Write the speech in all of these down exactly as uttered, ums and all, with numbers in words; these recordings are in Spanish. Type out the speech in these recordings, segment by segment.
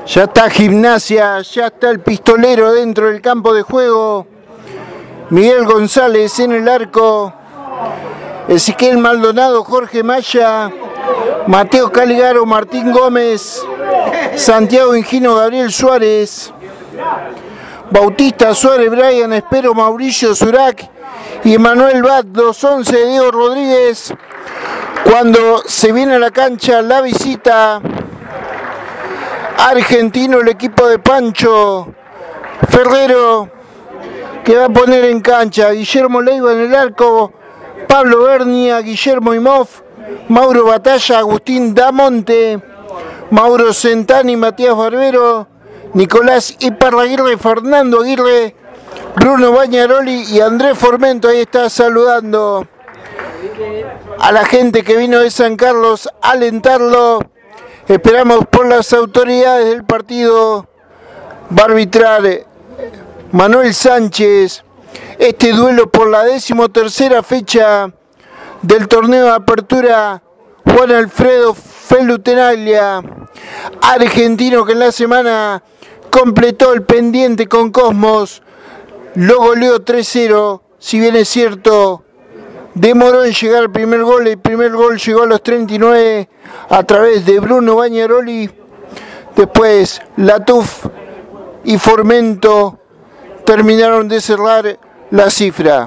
Ya está Gimnasia, ya está el pistolero dentro del campo de juego. Miguel González en el arco. Ezequiel Maldonado, Jorge Maya, Mateo Caligaro, Martín Gómez, Santiago Ingino, Gabriel Suárez, Bautista Suárez, Brian Espero, Mauricio Zurac y Emanuel Bat, los once de Diego Rodríguez. Cuando se viene a la cancha la visita Argentino, el equipo de Pancho Ferrero, que va a poner en cancha Guillermo Leiva en el arco, Pablo Bernia, Guillermo Imhoff, Mauro Batalla, Agustín Damonte, Mauro Centani, Matías Barbero, Nicolás Iparraguirre, Fernando Aguirre, Bruno Bañaroli y Andrés Formento. Ahí está saludando a la gente que vino de San Carlos a alentarlo. Esperamos por las autoridades del partido va a arbitrar Manuel Sánchez este duelo por la decimotercera fecha del torneo de apertura. Juan Alfredo Felutenaglia, argentino, que en la semana completó el pendiente con Cosmos, lo goleó tres cero. Si bien es cierto, demoró en llegar al primer gol. El primer gol llegó a los treinta y nueve a través de Bruno Bañaroli. Después Latuf y Formento terminaron de cerrar la cifra.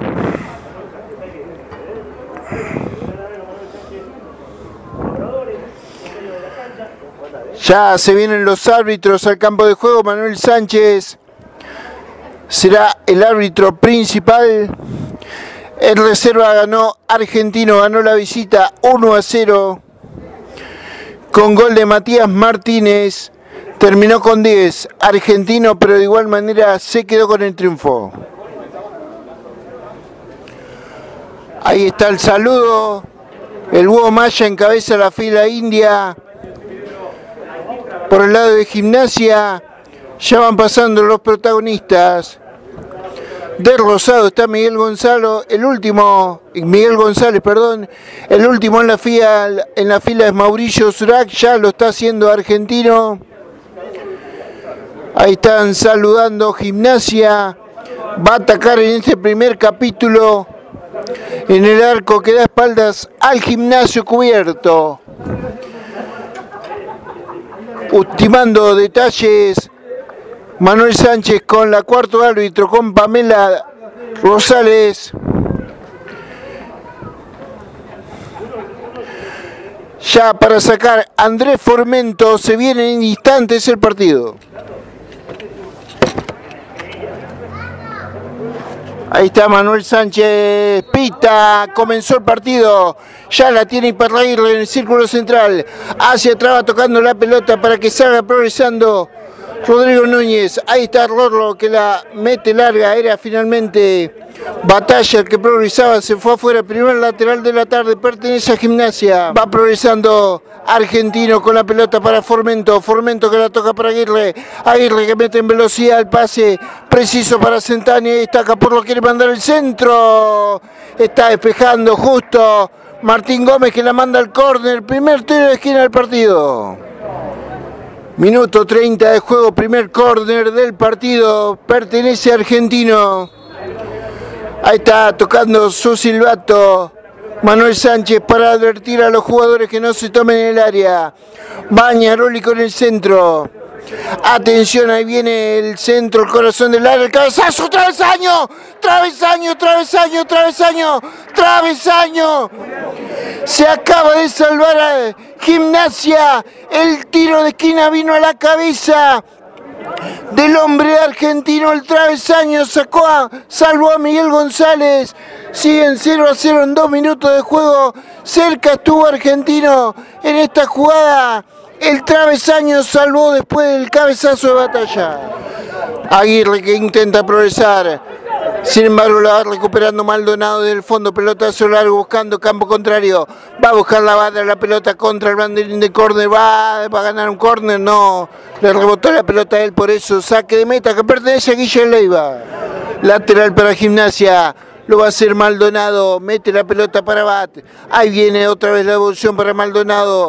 Ya se vienen los árbitros al campo de juego. Manuel Sánchez será el árbitro principal. En reserva ganó Argentino, ganó la visita uno a cero con gol de Matías Martínez. Terminó con diez Argentino, pero de igual manera se quedó con el triunfo. Ahí está el saludo. El Búho Maya encabeza la fila india. Por el lado de Gimnasia ya van pasando los protagonistas. Del Rosado está Miguel Gonzalo, el último, Miguel González, perdón, el último en la fila, en la fila es Mauricio Zurac, ya lo está haciendo Argentino. Ahí están saludando Gimnasia, va a atacar en este primer capítulo en el arco que da espaldas al Gimnasio cubierto. Ultimando detalles Manuel Sánchez con la cuarto árbitro, con Pamela Rosales. Ya para sacar Andrés Formento, se viene en instantes el partido. Ahí está Manuel Sánchez, pita, comenzó el partido, ya la tiene Iparraguirre en el círculo central, hacia atrás va tocando la pelota para que salga progresando Rodrigo Núñez. Ahí está Rorlo que la mete larga, era finalmente Batalla el que progresaba, se fue afuera, primer lateral de la tarde, pertenece a Gimnasia. Va progresando Argentino con la pelota para Formento, Formento que la toca para Aguirre, Aguirre que mete en velocidad el pase preciso para Centani. Ahí está Capurro, quiere mandar el centro, está despejando justo Martín Gómez que la manda al córner, primer tiro de esquina del partido. Minuto treinta de juego, primer córner del partido, pertenece a Argentino. Ahí está tocando su silbato Manuel Sánchez para advertir a los jugadores que no se tomen el área. Bañaroli con el centro. Atención, ahí viene el centro, el corazón del área, el cabezazo, travesaño, travesaño, travesaño, travesaño, travesaño. Se acaba de salvar a Gimnasia, el tiro de esquina vino a la cabeza del hombre argentino, el travesaño sacó a, salvó a Miguel González. Siguen cero a cero en dos minutos de juego. Cerca estuvo Argentino en esta jugada. El travesaño salvó después del cabezazo de Batalla. Aguirre que intenta progresar. Sin embargo la va recuperando Maldonado del fondo, pelotazo largo buscando campo contrario. Va a buscar la banda, la pelota contra el banderín de córner. Va, va a ganar un córner, no. Le rebotó la pelota a él, por eso saque de meta que pertenece a Guillermo Leiva. Lateral para Gimnasia. Lo va a hacer Maldonado. Mete la pelota para Bat. Ahí viene otra vez la evolución para Maldonado.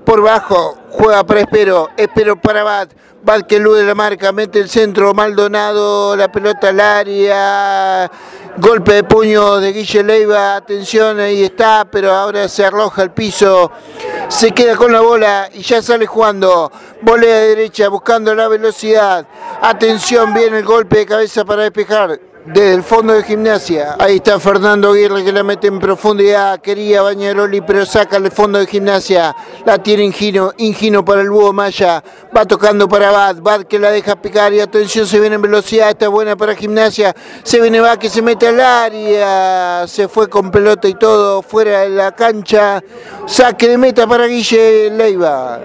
por bajo, juega para Espero, Espero para Bad, Bad que elude la marca, mete el centro, Maldonado, la pelota al área, golpe de puño de Guille Leiva, atención, ahí está, pero ahora se arroja al piso, se queda con la bola y ya sale jugando, volea de derecha buscando la velocidad, atención, viene el golpe de cabeza para despejar. Desde el fondo de Gimnasia, ahí está Fernando Aguirre que la mete en profundidad, quería Bañaroli pero saca el fondo de Gimnasia, la tiene Ingino, Ingino para el Búho Maya, va tocando para Bad, Bad que la deja picar y atención se viene en velocidad, está buena para Gimnasia, se viene Bad que se mete al área, se fue con pelota y todo, fuera de la cancha, saque de meta para Guille Leiva,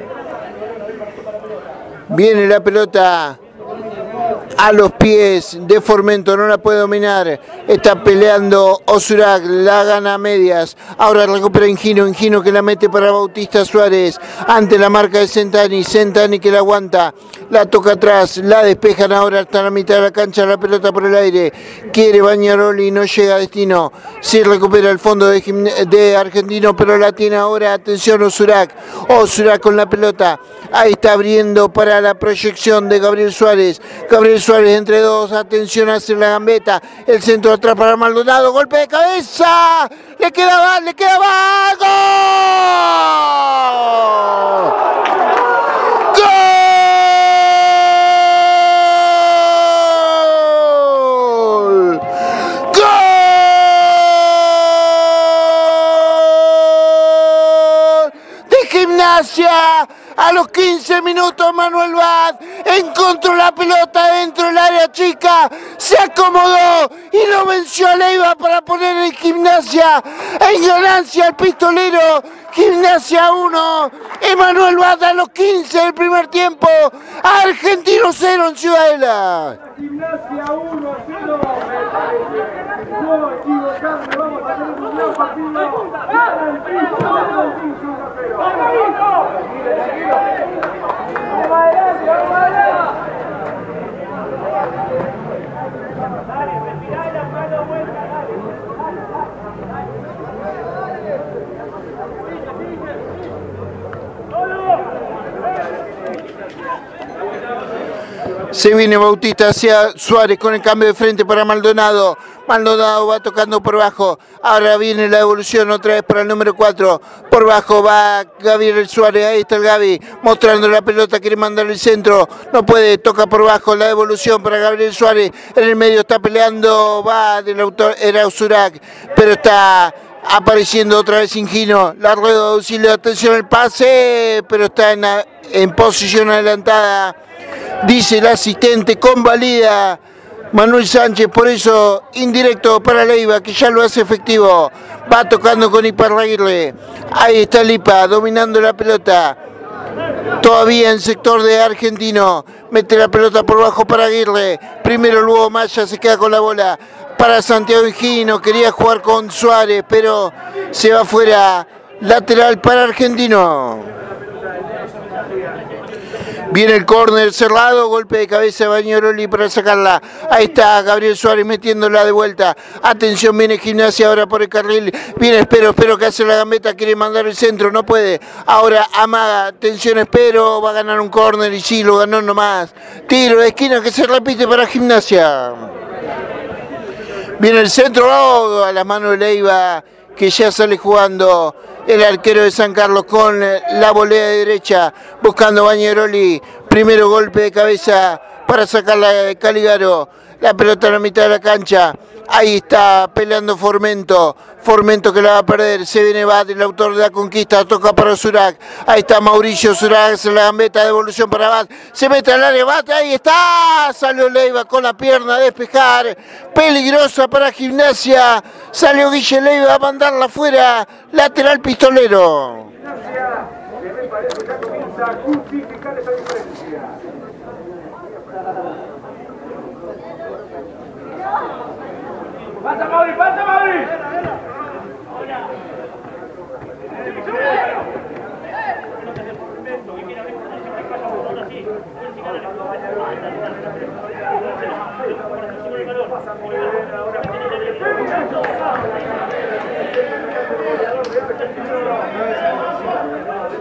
viene la pelota a los pies de Formento, no la puede dominar, está peleando Osurac, la gana a medias, ahora recupera Ingino, Ingino que la mete para Bautista Suárez, ante la marca de Centani, Centani que la aguanta, la toca atrás, la despejan ahora hasta la mitad de la cancha, la pelota por el aire, quiere Bañaroli, no llega a destino, sí recupera el fondo de, de Argentino, pero la tiene ahora, atención Osurac, Osurac con la pelota, ahí está abriendo para la proyección de Gabriel Suárez, Gabriel Suárez entre dos, atención hacia la gambeta, el centro atrás para Maldonado, golpe de cabeza, le queda mal, le queda mal, ¡gol! ¡Gol! ¡Gol! ¡De Gimnasia! A los quince minutos Manuel Bad encontró la pelota dentro del área chica, se acomodó y lo venció a Leiva para poner en Gimnasia en ganancia al pistolero. Gimnasia uno, Emanuel Bad a los quince del primer tiempo, Argentino cero en Ciudadela. Gimnasia uno, cero. No equivocarme, vamos a tener un nuevo partido. Se viene Bautista hacia Suárez con el cambio de frente para Maldonado. Maldonado va tocando por bajo. Ahora viene la devolución otra vez para el número cuatro. Por bajo va Gabriel Suárez. Ahí está el Gaby mostrando la pelota. Quiere mandar el centro. No puede. Toca por bajo. La devolución para Gabriel Suárez. En el medio está peleando. Va del autor. Era Osurac. Pero está apareciendo otra vez Ingino. La rueda de auxilio. Atención al pase. Pero está en, en posición adelantada. Dice el asistente, convalida Manuel Sánchez, por eso indirecto para Leiva, que ya lo hace efectivo. Va tocando con Iparraguirre. Ahí está Lipa, dominando la pelota. Todavía en sector de Argentino. Mete la pelota por bajo para Aguirre. Primero luego Maya se queda con la bola. Para Santiago Ingino, quería jugar con Suárez, pero se va fuera. Lateral para Argentino. Viene el córner cerrado, golpe de cabeza de Bañaroli para sacarla. Ahí está Gabriel Suárez metiéndola de vuelta. Atención, viene Gimnasia ahora por el carril. Viene Espero, Espero que hace la gambeta, quiere mandar el centro, no puede. Ahora amaga, atención Espero, va a ganar un córner y sí, lo ganó nomás. Tiro de esquina que se repite para Gimnasia. Viene el centro, oh, a la mano de Leiva, que ya sale jugando. El arquero de San Carlos con la volea de derecha, buscando Bañaroli. Primero golpe de cabeza para sacarla de Caligaro. La pelota en la mitad de la cancha. Ahí está peleando Formento. Formento que la va a perder. Se viene Bad, el autor de la conquista. Toca para Osurac. Ahí está Mauricio Osurac. Se la gambeta, devolución para Bad. Se mete al área Bad. Ahí está. Salió Leiva con la pierna a despejar. Peligrosa para Gimnasia. Salió Guille Leiva a mandarla afuera. Lateral pistolero. ¡Pasa, Mauri! ¡Pasa, Mauri!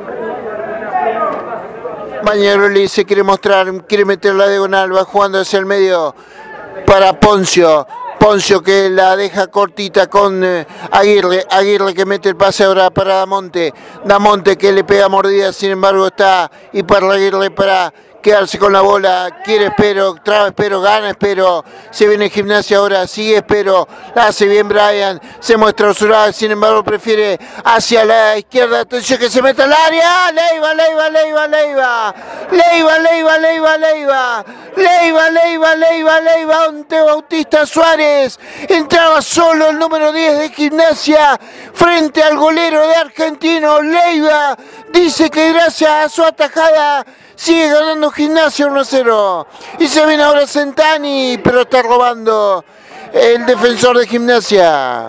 Bañaroli se quiere mostrar, quiere meter la diagonal, va jugando hacia el medio para Poncio. Poncio que la deja cortita con eh, Aguirre, Aguirre que mete el pase ahora para Damonte, Damonte que le pega mordida, sin embargo está y para Aguirre para quedarse con la bola, quiere Espero, traba Espero, gana Espero, se viene Gimnasia ahora, sigue Espero, la hace bien Brian, se muestra Usurá, sin embargo prefiere hacia la izquierda, atención que se mete al área, Leiva, Leiva, Leiva, Leiva, Leiva, Leiva, Leiva, Leiva, Leiva, Leiva, Leiva, Leiva, ante Bautista Suárez, entraba solo el número diez de Gimnasia, frente al golero de Argentino, Leiva, dice que gracias a su atajada, sigue ganando Gimnasia uno a cero. Y se viene ahora Centani, pero está robando el defensor de Gimnasia.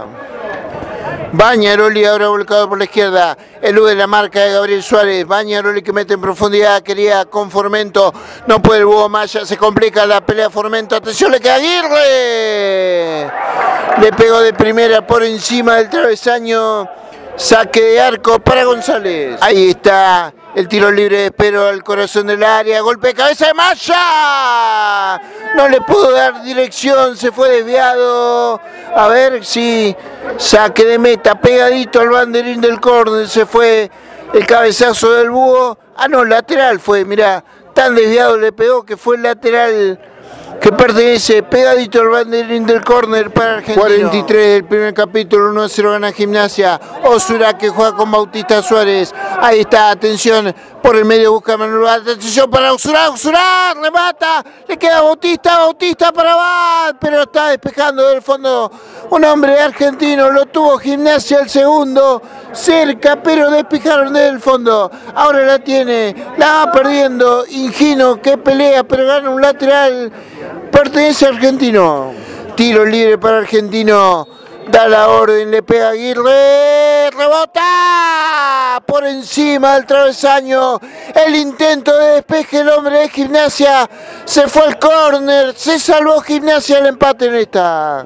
Bañaroli ahora volcado por la izquierda. Elude la marca de Gabriel Suárez. Bañaroli que mete en profundidad. Quería con Formento. No puede el Búho Maya. Se complica la pelea Formento. Atención, le queda Aguirre. Le pegó de primera por encima del travesaño. Saque de arco para González. Ahí está el tiro libre de Espero al corazón del área. Golpe de cabeza de Maya. No le pudo dar dirección. Se fue desviado. A ver si saque de meta. Pegadito al banderín del córner. Se fue el cabezazo del Búho. Ah, no, lateral fue. Mirá, tan desviado le pegó que fue el lateral que pertenece pegadito al banderín del córner para Argentino. cuarenta y tres del primer capítulo, uno a cero gana Gimnasia. Osura que juega con Bautista Suárez. Ahí está, atención, por el medio busca Manuel Bat. Atención para Osura, Osura, remata. Le queda Bautista, Bautista para Bat, pero está despejando del fondo un hombre argentino. Lo tuvo Gimnasia el segundo, cerca, pero despejaron del fondo. Ahora la tiene, la va perdiendo. Higino que pelea, pero gana un lateral. Pertenece a Argentino. Tiro libre para Argentino. Da la orden, le pega Aguirre. Rebota por encima del travesaño. El intento de despeje el hombre de Gimnasia. Se fue al córner. Se salvó Gimnasia el empate en esta.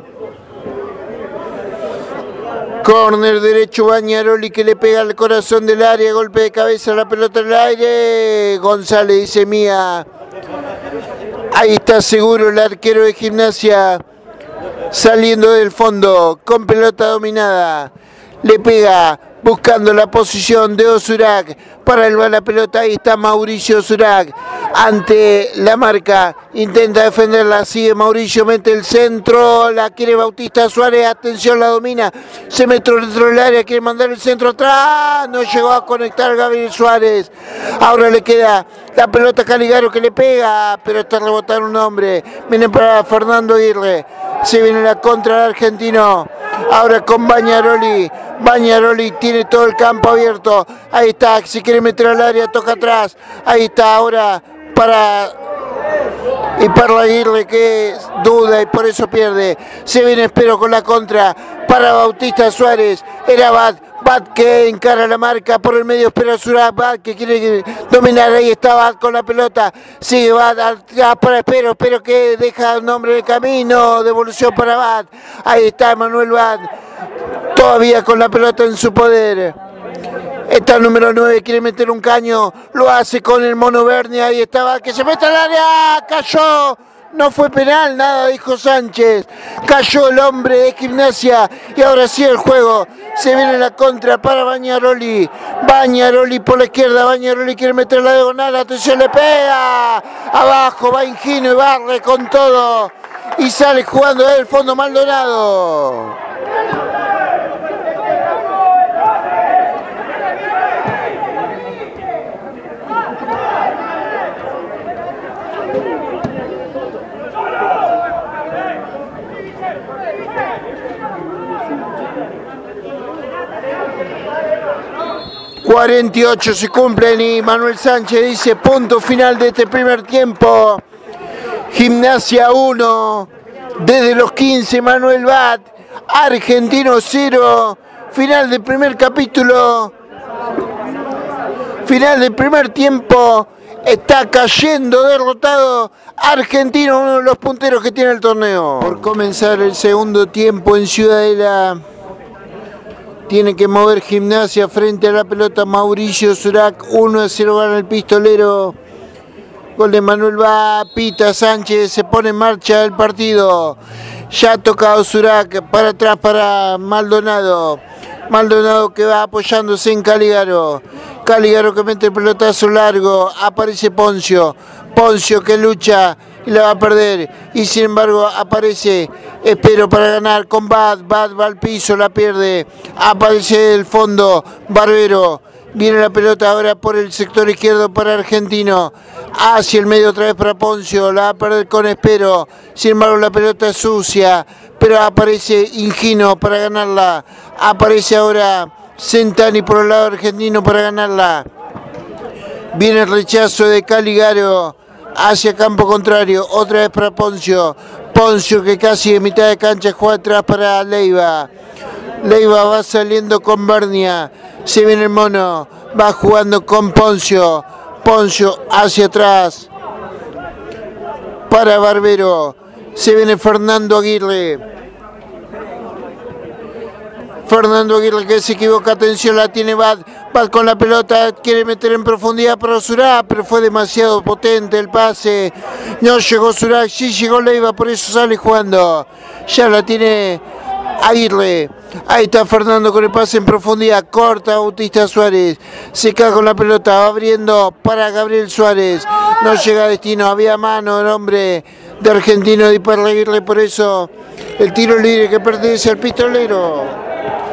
Córner derecho, Bañaroli que le pega al corazón del área. Golpe de cabeza, la pelota en el aire. González dice mía. Ahí está seguro el arquero de Gimnasia, saliendo del fondo, con pelota dominada. Le pega, buscando la posición de Osurac. Para el la pelota, ahí está Mauricio Osurac. Ante la marca, intenta defenderla, sigue Mauricio, mete el centro, la quiere Bautista Suárez, atención, la domina. Se metió dentro del área, quiere mandar el centro atrás, no llegó a conectar Gabriel Suárez. Ahora le queda la pelota a Caligaro que le pega, pero está rebotando un hombre. Viene para Fernando Aguirre, se viene la contra del Argentino. Ahora con Bañaroli, Bañaroli tiene todo el campo abierto. Ahí está, si quiere meter al área, toca atrás. Ahí está ahora para y para Aguirre que duda y por eso pierde. Se viene Espero con la contra para Bautista Suárez. Era Bat, Bat que encara la marca por el medio, espera Surá, Bat que quiere dominar. Ahí está Bat con la pelota. Sigue Bat atrás para Espero, Espero que deja un hombre de camino. Devolución para Bat. Ahí está Manuel Bat, todavía con la pelota en su poder. Está el número nueve, quiere meter un caño, lo hace con el Mono Bernia, ahí estaba, que se mete al área, cayó, no fue penal, nada, dijo Sánchez, cayó el hombre de Gimnasia y ahora sí el juego, se viene la contra para Bañaroli, Bañaroli por la izquierda, Bañaroli quiere meter la diagonal, atención, le pega, abajo va Higino y barre con todo y sale jugando del fondo Maldonado. cuarenta y ocho se cumplen y Manuel Sánchez dice punto final de este primer tiempo. Gimnasia uno, desde los quince Manuel Bat, Argentino cero, final del primer capítulo, final del primer tiempo, está cayendo derrotado Argentino, uno de los punteros que tiene el torneo. Por comenzar el segundo tiempo en Ciudadela. Tiene que mover Gimnasia frente a la pelota Mauricio Surac. uno a cero gana el Pistolero. Gol de Manuel va, pita Sánchez, se pone en marcha el partido. Ya ha tocado Surac, para atrás para Maldonado. Maldonado que va apoyándose en Caligaro. Caligaro que mete el pelotazo largo. Aparece Poncio. Poncio que lucha y la va a perder. Y sin embargo aparece Espero para ganar con Bad. Bad va al piso, la pierde. Aparece el fondo Barbero. Viene la pelota ahora por el sector izquierdo para Argentino. Hacia el medio otra vez para Poncio. La va a perder con Espero. Sin embargo la pelota es sucia. Pero aparece Ingino para ganarla. Aparece ahora Centani por el lado argentino para ganarla. Viene el rechazo de Caligaro hacia campo contrario. Otra vez para Poncio. Poncio que casi de mitad de cancha juega atrás para Leiva. Leiva va saliendo con Bernia. Se viene el mono. Va jugando con Poncio. Poncio hacia atrás para Barbero. Se viene Fernando Aguirre. Fernando Aguirre que se equivoca, atención, la tiene Bad. Bad con la pelota, quiere meter en profundidad para Surac, pero fue demasiado potente el pase. No llegó Surac, sí llegó Leiva, por eso sale jugando. Ya la tiene Aguirre. Ahí está Fernando con el pase en profundidad, corta Bautista Suárez. Se cae con la pelota, va abriendo para Gabriel Suárez. No llega a destino, había mano el hombre de Argentino de Parla Aguirre, por eso el tiro libre que pertenece al Pistolero.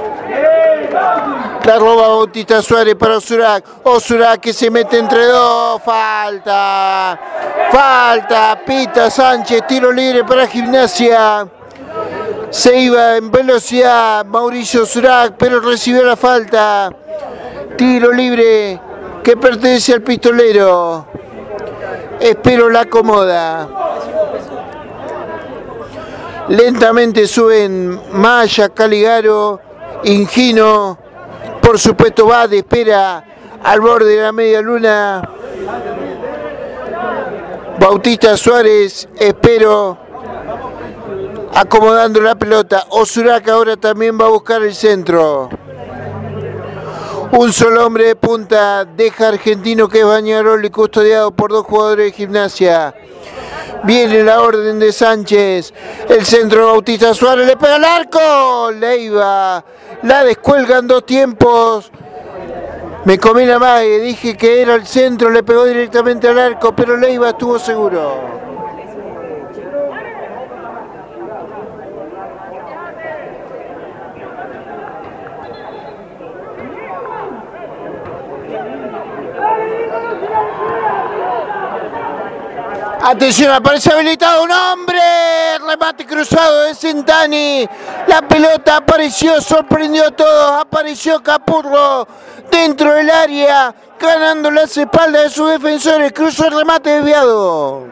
La roba Bautista Suárez para Surac. O Surac que se mete entre dos. Falta. Falta. Pita Sánchez. Tiro libre para Gimnasia. Se iba en velocidad Mauricio Surac, pero recibió la falta. Tiro libre que pertenece al Pistolero. Espero la acomoda. Lentamente suben Maya, Caligaro, Ingino. Por supuesto va de espera al borde de la media luna. Bautista Suárez, Espero, acomodando la pelota. Surac ahora también va a buscar el centro. Un solo hombre de punta deja Argentino, que es Bañaroli, custodiado por dos jugadores de Gimnasia. Viene la orden de Sánchez. El centro de Bautista Suárez. Le pega al arco. Leiva. La descuelga en dos tiempos. Me comí la mague. Dije que era el centro. Le pegó directamente al arco. Pero Leiva estuvo seguro. Atención, aparece habilitado un hombre. Remate cruzado de Centani. La pelota apareció, sorprendió a todos. Apareció Capurro dentro del área, ganando las espaldas de sus defensores. Cruzó el remate desviado.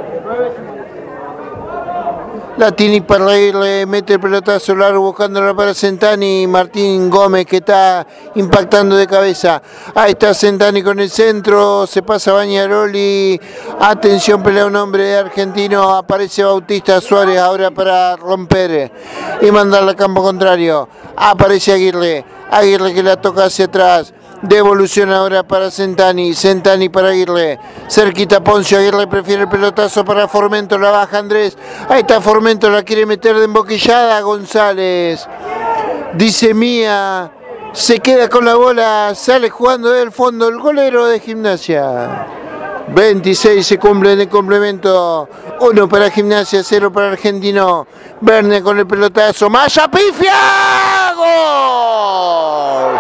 La tiene para irle, mete el pelotazo largo buscándola para Centani. Martín Gómez que está impactando de cabeza. Ahí está Centani con el centro. Se pasa Bañaroli. Atención, pelea un hombre de Argentino. Aparece Bautista Suárez ahora para romper y mandarla al campo contrario. Aparece Aguirre. Aguirre que la toca hacia atrás. Devolución ahora para Centani. Centani para Aguirre. Cerquita Poncio. Aguirre prefiere el pelotazo para Formento. La baja Andrés. Ahí está Formento. La quiere meter de emboquillada. González. Dice Mía. Se queda con la bola. Sale jugando del fondo el golero de Gimnasia. veintiséis se cumple en el complemento. uno para Gimnasia, cero para Argentino. Verne con el pelotazo. Maya pifia. ¡Gol!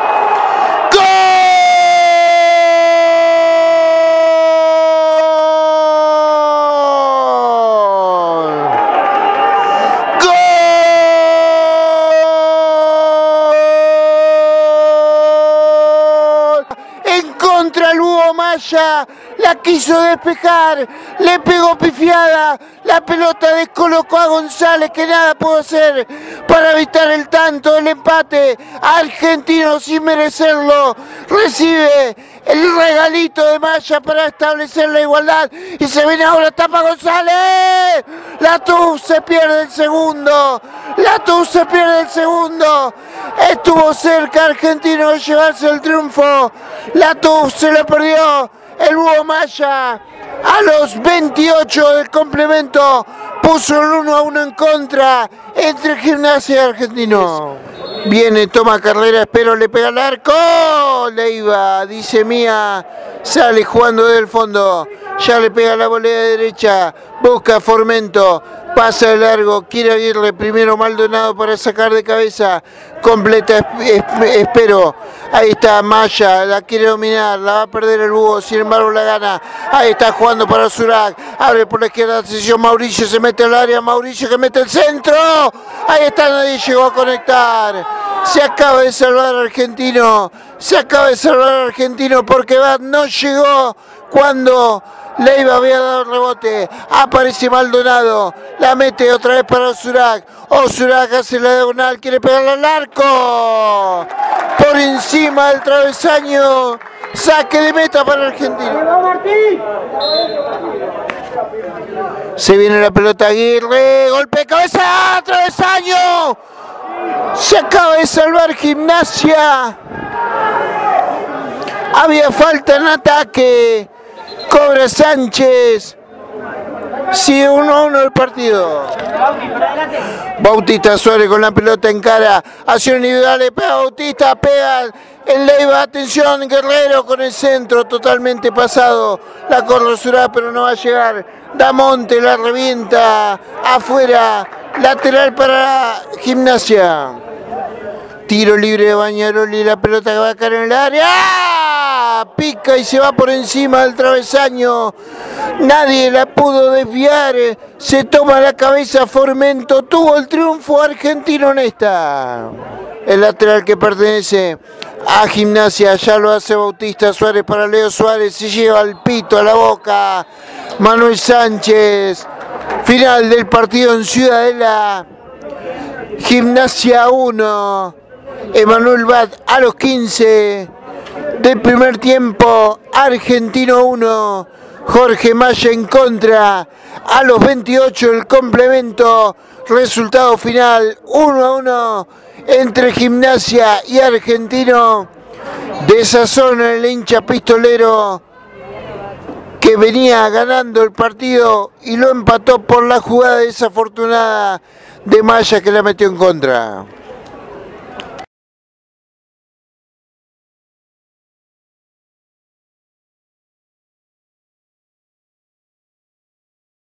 la quiso despejar, le pegó pifiada, la pelota descolocó a González, que nada pudo hacer para evitar el tanto del empate. Argentino, sin merecerlo, recibe el regalito de Maya para establecer la igualdad, y se viene ahora, tapa González, la T U F se pierde el segundo, la T U F se pierde el segundo, estuvo cerca Argentino de llevarse el triunfo, la T U F se le perdió. El Búho Maya a los veintiocho del complemento puso el uno a uno en contra entre Gimnasia y Argentino. Viene, toma carrera, Espero, le pega al arco, Leiva, dice Mía, sale jugando del fondo, ya le pega la volea derecha, busca Formento, pasa de largo, quiere Aguirre, primero Maldonado para sacar de cabeza, completa Espero, ahí está Maya, la quiere dominar, la va a perder el Búho, sin embargo la gana, ahí está jugando para Zurac, abre por la izquierda, sesión Mauricio, se mete al área, Mauricio que mete el centro, ahí está, nadie llegó a conectar, se acaba de salvar Argentino, se acaba de salvar Argentino porque Bat no llegó cuando Leiva había dado el rebote, aparece Maldonado, la mete otra vez para Zurac, Zurac hace la diagonal, quiere pegarle al arco, por encima del travesaño, saque de meta para Argentina. Se viene la pelota Aguirre, golpe de cabeza, travesaño, se acaba de salvar Gimnasia, había falta en ataque, cobra Sánchez, sigue uno a uno el partido. Bautista Suárez con la pelota en cara, acción individual, le pega Bautista, pega en Leiva, atención Guerrero con el centro totalmente pasado, la corre Zurac pero no va a llegar, Damonte la revienta, afuera, lateral para Gimnasia. Tiro libre de Bañaroli, la pelota que va a caer en el área, ¡ah! Pica y se va por encima del travesaño, nadie la pudo desviar, se toma la cabeza Formento, tuvo el triunfo Argentino en esta. El lateral que pertenece a Gimnasia, ya lo hace Bautista Suárez para Leo Suárez, se lleva el pito a la boca, Manuel Sánchez, final del partido en Ciudadela, Gimnasia uno, Emanuel Bat a los quince del primer tiempo, Argentino uno, Jorge Maya en contra a los veintiocho del complemento, resultado final uno a uno entre Gimnasia y Argentino. Desazona el hincha pistolero que venía ganando el partido y lo empató por la jugada desafortunada de Maya que la metió en contra.